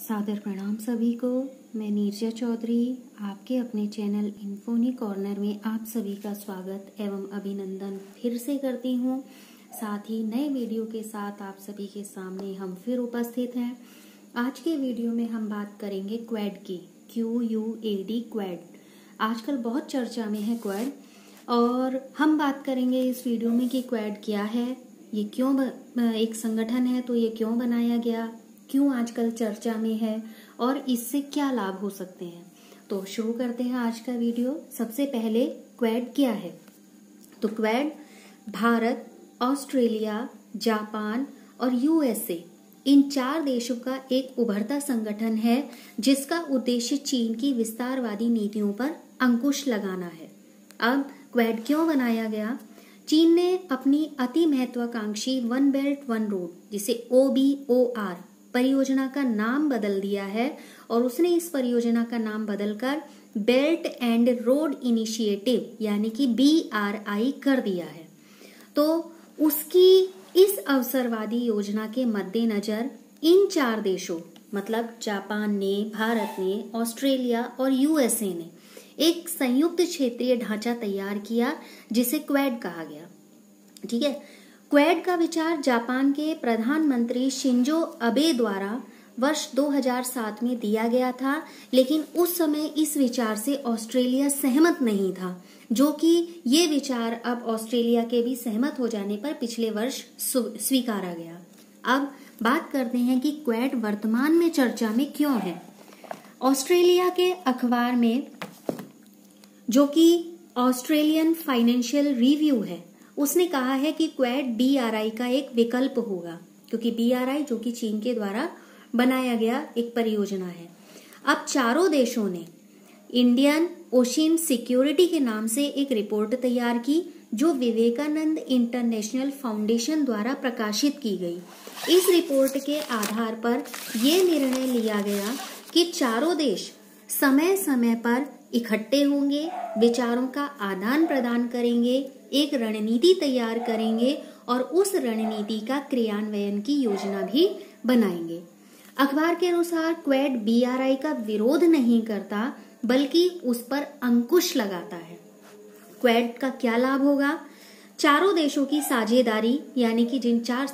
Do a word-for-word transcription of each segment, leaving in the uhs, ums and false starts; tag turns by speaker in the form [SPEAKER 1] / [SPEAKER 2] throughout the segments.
[SPEAKER 1] सादर प्रणाम सभी को। मैं नीरजा चौधरी आपके अपने चैनल इन्फोनी कॉर्नर में आप सभी का स्वागत एवं अभिनंदन फिर से करती हूँ। साथ ही नए वीडियो के साथ आप सभी के सामने हम फिर उपस्थित हैं। आज के वीडियो में हम बात करेंगे क्वेड की, Q U A D Quad. आजकल बहुत चर्चा में है क्वेड और हम बात करेंगे इस वीडियो में कि क्वेड क्या है, ये क्यों एक संगठन है तो ये क्यों बनाया गया, क्यों आजकल चर्चा में है और इससे क्या लाभ हो सकते हैं। तो शुरू करते हैं आज का वीडियो। सबसे पहले क्वेड क्या है। तो क्वेड भारत, ऑस्ट्रेलिया, जापान और यूएसए इन चार देशों का एक उभरता संगठन है जिसका उद्देश्य चीन की विस्तारवादी नीतियों पर अंकुश लगाना है। अब क्वेड क्यों बनाया गया। चीन ने अपनी अति महत्वाकांक्षी वन बेल्ट वन रोड जिसे ओ बी ओ आर परियोजना का नाम बदल दिया है और उसने इस परियोजना का नाम बदलकर बेल्ट एंड रोड इनिशिएटिव यानी कि बी आर आई कर दिया है। तो उसकी इस अवसरवादी योजना के मद्देनजर इन चार देशों मतलब जापान ने, भारत ने, ऑस्ट्रेलिया और यूएसए ने एक संयुक्त क्षेत्रीय ढांचा तैयार किया जिसे क्वेड कहा गया। ठीक है। क्वेड का विचार जापान के प्रधानमंत्री शिंजो अबे द्वारा वर्ष दो हज़ार सात में दिया गया था, लेकिन उस समय इस विचार से ऑस्ट्रेलिया सहमत नहीं था, जो कि ये विचार अब ऑस्ट्रेलिया के भी सहमत हो जाने पर पिछले वर्ष स्वीकारा गया। अब बात करते हैं कि क्वेड वर्तमान में चर्चा में क्यों है। ऑस्ट्रेलिया के अखबार में, जो कि ऑस्ट्रेलियन फाइनेंशियल रिव्यू है, उसने कहा है कि क्वेड बी आर आई का एक विकल्प होगा, क्योंकि बी आर आई जो कि चीन के द्वारा बनाया गया एक परियोजना है। अब चारों देशों ने इंडियन ओशियन सिक्योरिटी के नाम से एक रिपोर्ट तैयार की जो विवेकानंद इंटरनेशनल फाउंडेशन द्वारा प्रकाशित की गई। इस रिपोर्ट के आधार पर यह निर्णय लिया गया कि चारों देश समय समय पर इकट्ठे होंगे, विचारों का आदान प्रदान करेंगे, एक रणनीति तैयार करेंगे और उस रणनीति का क्रियान्वयन की योजना भी बनाएंगे। अखबार के अनुसार क्वेड बी आर आई का विरोध नहीं करता बल्कि उस पर अंकुश लगाता है। क्वेड का क्या लाभ होगा। चारों देशों की साझेदारी यानी कि जिन चार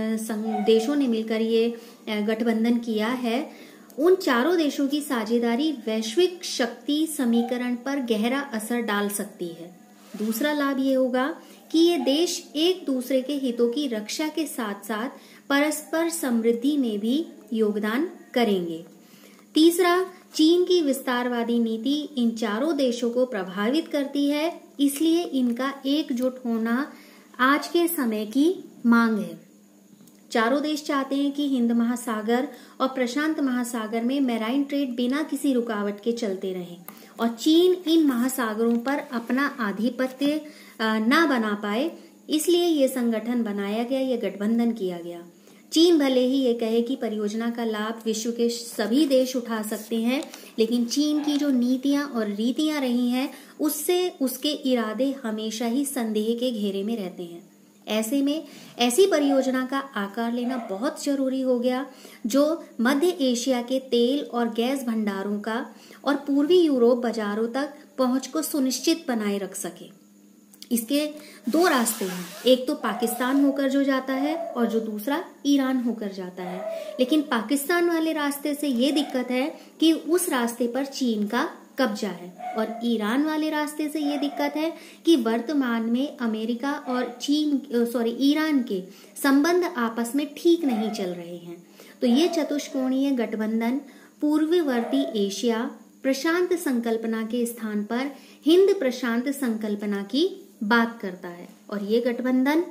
[SPEAKER 1] देशों ने मिलकर ये गठबंधन किया है, उन चारों देशों की साझेदारी वैश्विक शक्ति समीकरण पर गहरा असर डाल सकती है। दूसरा लाभ ये होगा कि ये देश एक दूसरे के हितों की रक्षा के साथ साथ परस्पर समृद्धि में भी योगदान करेंगे। तीसरा, चीन की विस्तारवादी नीति इन चारों देशों को प्रभावित करती है, इसलिए इनका एकजुट होना आज के समय की मांग है। चारों देश चाहते हैं कि हिंद महासागर और प्रशांत महासागर में मैराइन ट्रेड बिना किसी रुकावट के चलते रहे और चीन इन महासागरों पर अपना आधिपत्य न बना पाए, इसलिए ये संगठन बनाया गया, ये गठबंधन किया गया। चीन भले ही ये कहे कि परियोजना का लाभ विश्व के सभी देश उठा सकते हैं, लेकिन चीन की जो नीतियां और रीतियां रही हैं उससे उसके इरादे हमेशा ही संदेह के घेरे में रहते हैं। ऐसे में ऐसी परियोजना का आकार लेना बहुत जरूरी हो गया जो मध्य एशिया के तेल और गैस भंडारों का और पूर्वी यूरोप बाजारों तक पहुंच को सुनिश्चित बनाए रख सके। इसके दो रास्ते हैं, एक तो पाकिस्तान होकर जो जाता है और जो दूसरा ईरान होकर जाता है। लेकिन पाकिस्तान वाले रास्ते से ये दिक्कत है कि उस रास्ते पर चीन का कब्जा है और ईरान वाले रास्ते से ये दिक्कत है कि वर्तमान में अमेरिका और चीन सॉरी ईरान के संबंध आपस में ठीक नहीं चल रहे हैं। तो ये चतुष्कोणीय गठबंधन पूर्ववर्ती एशिया प्रशांत संकल्पना के स्थान पर हिंद प्रशांत संकल्पना की बात करता है और ये गठबंधन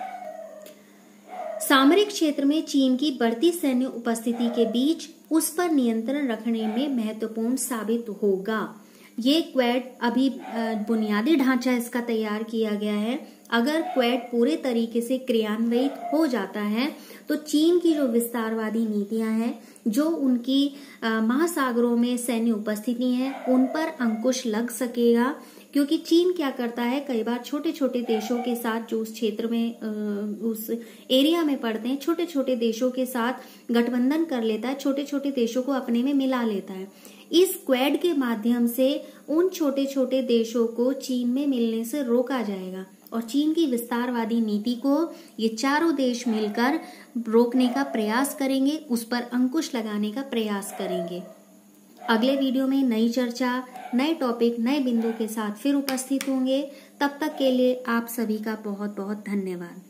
[SPEAKER 1] सामरिक क्षेत्र में चीन की बढ़ती सैन्य उपस्थिति के बीच उस पर नियंत्रण रखने में महत्वपूर्ण साबित होगा। ये क्वेड अभी बुनियादी ढांचा इसका तैयार किया गया है। अगर क्वेड पूरे तरीके से क्रियान्वित हो जाता है तो चीन की जो विस्तारवादी नीतियां हैं, जो उनकी महासागरों में सैन्य उपस्थिति है, उन पर अंकुश लग सकेगा। क्योंकि चीन क्या करता है, कई बार छोटे छोटे देशों के साथ जो उस क्षेत्र में उस एरिया में पड़ते हैं, छोटे छोटे देशों के साथ गठबंधन कर लेता है, छोटे छोटे देशों को अपने में मिला लेता है। इस क्वेड के माध्यम से उन छोटे छोटे देशों को चीन में मिलने से रोका जाएगा और चीन की विस्तारवादी नीति को ये चारों देश मिलकर रोकने का प्रयास करेंगे, उस पर अंकुश लगाने का प्रयास करेंगे। अगले वीडियो में नई चर्चा, नए टॉपिक, नए बिंदु के साथ फिर उपस्थित होंगे। तब तक के लिए आप सभी का बहुत बहुत धन्यवाद।